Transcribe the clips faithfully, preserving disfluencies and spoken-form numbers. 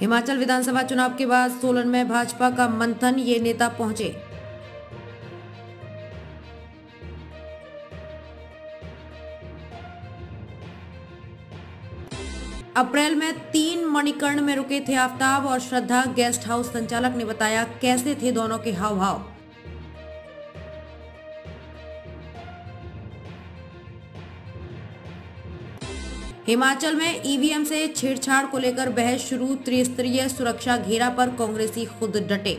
हिमाचल विधानसभा चुनाव के बाद सोलन में भाजपा का मंथन, ये नेता पहुंचे। अप्रैल में तीन मणिकर्ण में रुके थे आफ्ताब और श्रद्धा। गेस्ट हाउस संचालक ने बताया कैसे थे दोनों के हाव भाव। हिमाचल में ईवीएम से छेड़छाड़ को लेकर बहस शुरू, त्रिस्तरीय सुरक्षा घेरा पर कांग्रेसी खुद डटे।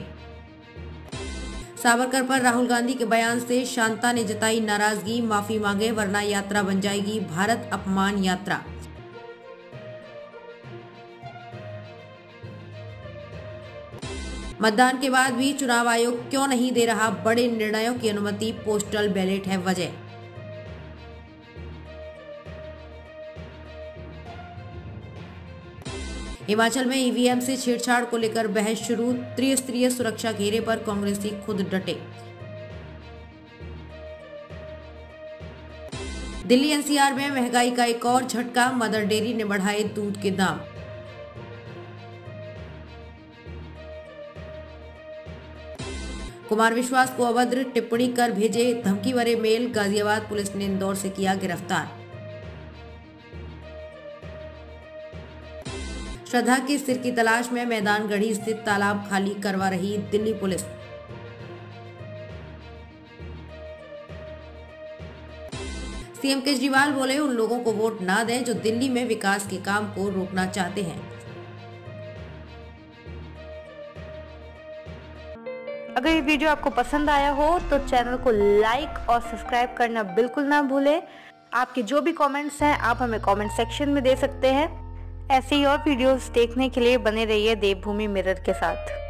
सावरकर पर राहुल गांधी के बयान से शांता ने जताई नाराजगी, माफी मांगे वरना यात्रा बन जाएगी भारत अपमान यात्रा। मतदान के बाद भी चुनाव आयोग क्यों नहीं दे रहा बड़े निर्णयों की अनुमति, पोस्टल बैलेट है वजह। हिमाचल में ईवीएम से छेड़छाड़ को लेकर बहस शुरू, त्रिस्तरीय सुरक्षा घेरे पर कांग्रेसी खुद डटे। दिल्ली एनसीआर में महंगाई का एक और झटका, मदर डेयरी ने बढ़ाए दूध के दाम। कुमार विश्वास को अभद्र टिप्पणी कर भेजे धमकी भरे मेल, गाजियाबाद पुलिस ने इंदौर से किया गिरफ्तार। श्रद्धा के सिर की तलाश में मैदानगढ़ी स्थित तालाब खाली करवा रही दिल्ली पुलिस। सीएम केजरीवाल बोले उन लोगों को वोट ना दें जो दिल्ली में विकास के काम को रोकना चाहते हैं। अगर ये वीडियो आपको पसंद आया हो तो चैनल को लाइक और सब्सक्राइब करना बिल्कुल ना भूलें। आपके जो भी कमेंट्स हैं आप हमें कमेंट सेक्शन में दे सकते हैं। ऐसे ही और वीडियोस देखने के लिए बने रहिए देवभूमि मिरर के साथ।